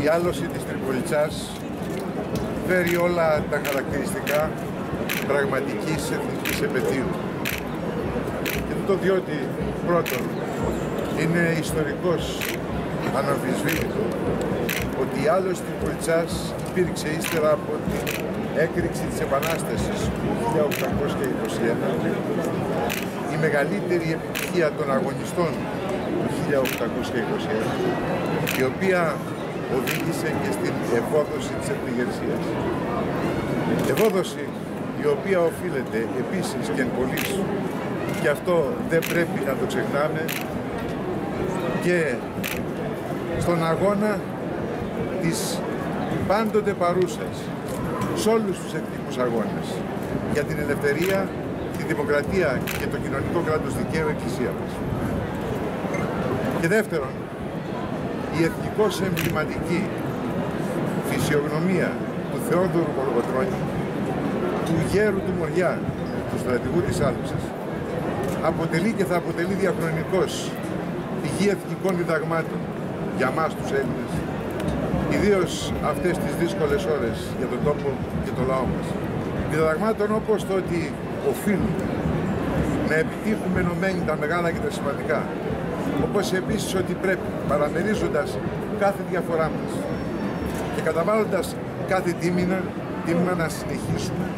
Η άλωση της Τριπολιτσάς φέρει όλα τα χαρακτηριστικά πραγματικής εθνικής επετείου. Και το διότι πρώτον είναι ιστορικός αναμφισβήτητο ότι η άλωση της Τριπολιτσάς υπήρξε ύστερα από την έκρηξη της Επανάστασης του 1821, η μεγαλύτερη επιτυχία των αγωνιστών του 1821, η οποία οδήγησε και στην ευόδοση της εθνικεργασίας. Ευόδοση η οποία οφείλεται επίσης και εν πολλοίς, και αυτό δεν πρέπει να το ξεχνάμε, και στον αγώνα της πάντοτε παρούσας σε όλους τους εθνικούς αγώνες για την ελευθερία, τη δημοκρατία και το κοινωνικό κράτος δικαίου εκκλησία μας. Και δεύτερον, η εθνικώς εμβληματική φυσιογνωμία του Θεόδωρου Κολοκοτρώνη, του γέρου του Μοριά, του στρατηγού της Άλυσης, αποτελεί και θα αποτελεί διαχρονικώς πηγή εθνικών διδαγμάτων για μας τους Έλληνες, ιδίως αυτές τις δύσκολες ώρες για τον τόπο και το λαό μας. Διδαγμάτων όπως το ότι οφείλουμε να επιτύχουμε ενωμένοι τα μεγάλα και τα σημαντικά, όπως επίσης ότι πρέπει, παραμερίζοντας κάθε διαφορά μας και καταβάλλοντας κάθε τίμημα να συνεχίσουμε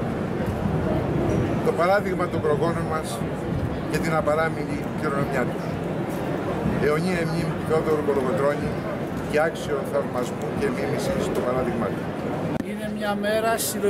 το παράδειγμα των προγόνων μας και την απαράμιλη κληρονομιά τους. Αιωνία μνήμη του Θεόδωρου Κολοκοτρώνη και άξιο θαυμασμού και μίμησης στο παράδειγμα του. Είναι μια μέρα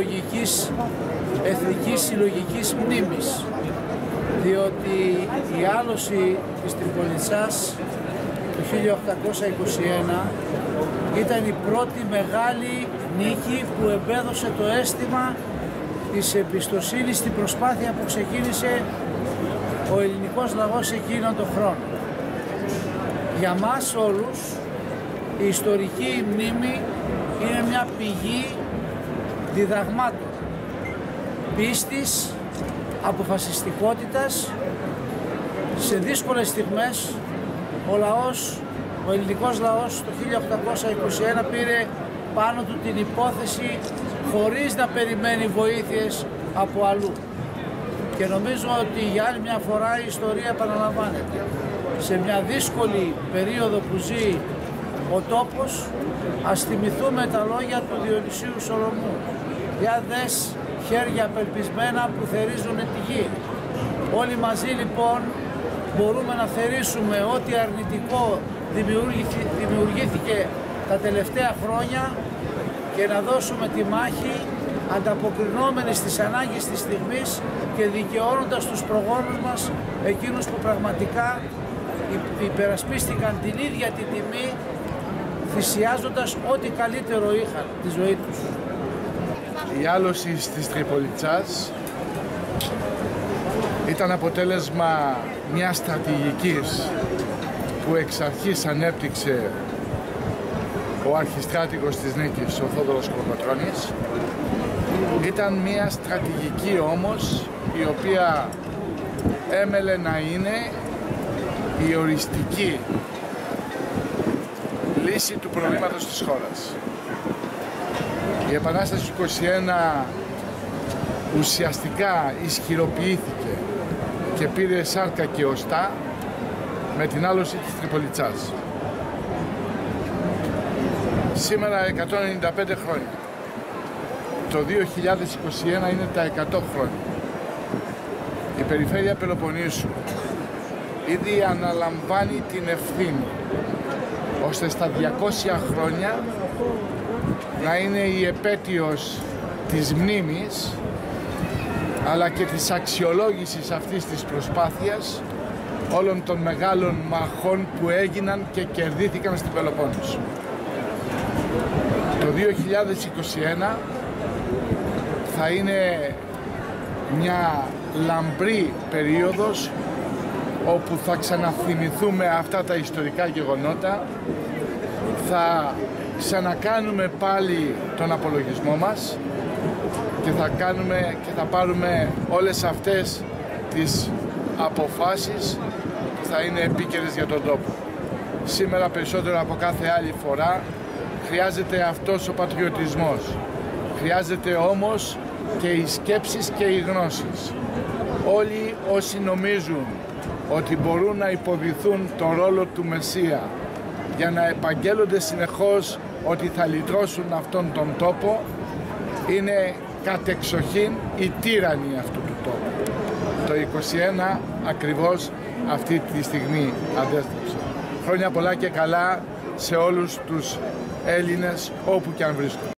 εθνικής συλλογικής μνήμης, διότι η άλωση της Τριπολιτσάς το 1821 ήταν η πρώτη μεγάλη νίκη που εμπέδωσε το αίσθημα της εμπιστοσύνης στην προσπάθεια που ξεκίνησε ο ελληνικός λαός εκείνον τον χρόνο. Για μας όλους η ιστορική μνήμη είναι μια πηγή διδαγμάτων, πίστης, αποφασιστικότητας. Σε δύσκολες στιγμές ο ελληνικός λαός το 1821 πήρε πάνω του την υπόθεση χωρίς να περιμένει βοήθειες από αλλού. Και νομίζω ότι για άλλη μια φορά η ιστορία επαναλαμβάνεται. Σε μια δύσκολη περίοδο που ζει ο τόπος, ας θυμηθούμε τα λόγια του Διονυσίου Σολομού. Για δες χέρια απελπισμένα που θερίζουν τη γη. Όλοι μαζί λοιπόν μπορούμε να θερίσουμε ό,τι αρνητικό δημιουργήθηκε τα τελευταία χρόνια και να δώσουμε τη μάχη ανταποκρινόμενοι στις ανάγκες της στιγμής και δικαιώνοντας τους προγόνους μας, εκείνους που πραγματικά υπερασπίστηκαν την ίδια την τιμή, θυσιάζοντας ό,τι καλύτερο είχαν τη ζωή τους. Η άλωση της Τριπολιτσάς ήταν αποτέλεσμα μιας στρατηγικής που εξ αρχής ανέπτυξε ο αρχιστράτηγος της νίκης, ο Θόδωρος Κολοκοτρώνης. Ήταν μια στρατηγική όμως η οποία έμελε να είναι η οριστική λύση του προβλήματος της χώρας. Η Επανάσταση του 21 ουσιαστικά ισχυροποιήθηκε και πήρε σάρκα και οστά με την άλωση της Τριπολιτσάς. Σήμερα 195 χρόνια. Το 2021 είναι τα 100 χρόνια. Η περιφέρεια Πελοποννήσου ήδη αναλαμβάνει την ευθύνη ώστε στα 200 χρόνια να είναι η επέτειος της μνήμης αλλά και της αξιολόγησης αυτής της προσπάθειας όλων των μεγάλων μαχών που έγιναν και κερδίθηκαν στην Πελοπόννησο. Το 2021 θα είναι μια λαμπρή περίοδος όπου θα ξαναθυμηθούμε αυτά τα ιστορικά γεγονότα, θα ξανακάνουμε πάλι τον απολογισμό μας και θα πάρουμε όλες αυτές τις αποφάσεις που θα είναι επίκαιρες για τον τόπο. Σήμερα περισσότερο από κάθε άλλη φορά χρειάζεται αυτός ο πατριωτισμός. Χρειάζεται όμως και οι σκέψεις και οι γνώσεις. Όλοι όσοι νομίζουν ότι μπορούν να υποδηθούν το ρόλο του Μεσσία για να επαγγέλλονται συνεχώς ότι θα λυτρώσουν αυτόν τον τόπο, είναι κατεξοχήν οι τύρανοι αυτού του τόπου. Το 21 ακριβώς αυτή τη στιγμή αντέστρεψε. Χρόνια πολλά και καλά σε όλους τους Έλληνες όπου και αν βρίσκονται.